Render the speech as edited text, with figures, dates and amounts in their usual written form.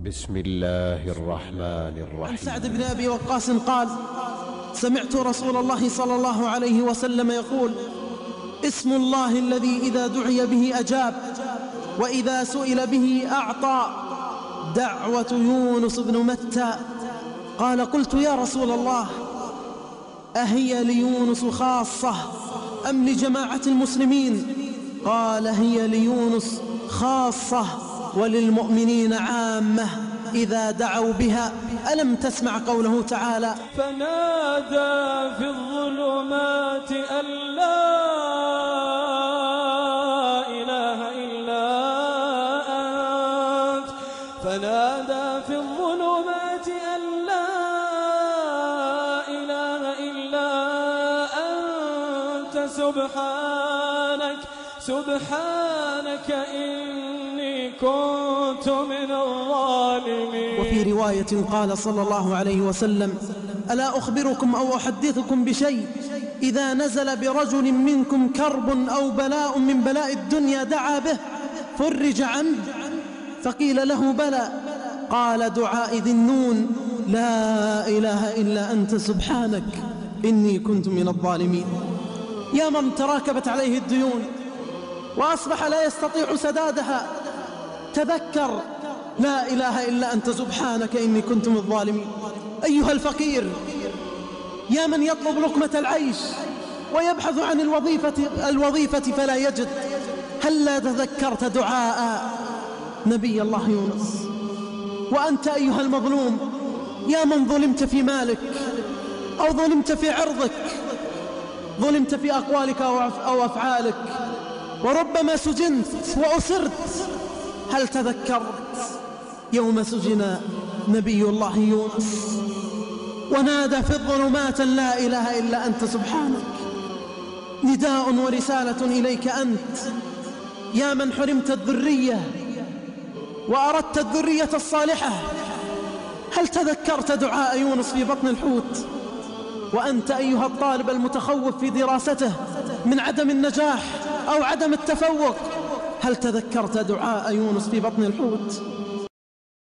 بسم الله الرحمن الرحيم. عن سعد بن أبي وقاص قال: سمعت رسول الله صلى الله عليه وسلم يقول: اسم الله الذي إذا دعي به أجاب وإذا سئل به أعطى، دعوة يونس بن متى. قال: قلت يا رسول الله، أهي ليونس خاصة أم لجماعة المسلمين؟ قال: هي ليونس خاصة وللمؤمنين عامة إذا دعوا بها. ألم تسمع قوله تعالى: فنادى في الظلمات أن لا إله إلا أنت، فنادى في الظلمات أن لا إله إلا أنت سبحانك إني كنت من الظالمين. وفي رواية قال صلى الله عليه وسلم: ألا أخبركم أو أحدثكم بشيء إذا نزل برجل منكم كرب أو بلاء من بلاء الدنيا دعا به فرج عنه؟ فقيل له: بلى. قال: دعاء ذي النون: لا إله إلا أنت سبحانك إني كنت من الظالمين. يا من تراكبت عليه الديون وأصبح لا يستطيع سدادها، تذكر لا إله إلا أنت سبحانك إني كنت من الظالمين. أيها الفقير، يا من يطلب لقمة العيش ويبحث عن الوظيفة فلا يجد، هل تذكرت دعاء نبي الله يونس؟ وأنت أيها المظلوم، يا من ظلمت في مالك أو ظلمت في عرضك، ظلمت في أقوالك أو أفعالك، وربما سجنت وأسرت، هل تذكرت يوم سجن نبي الله يونس ونادى في الظلمات لا إله إلا أنت سبحانك؟ نداء ورسالة إليك أنت يا من حرمت الذرية وأردت الذرية الصالحة. هل تذكرت دعاء يونس في بطن الحوت؟ وأنت أيها الطالب المتخوف في دراسته من عدم النجاح أو عدم التفوق، هل تذكرت دعاء يونس في بطن الحوت؟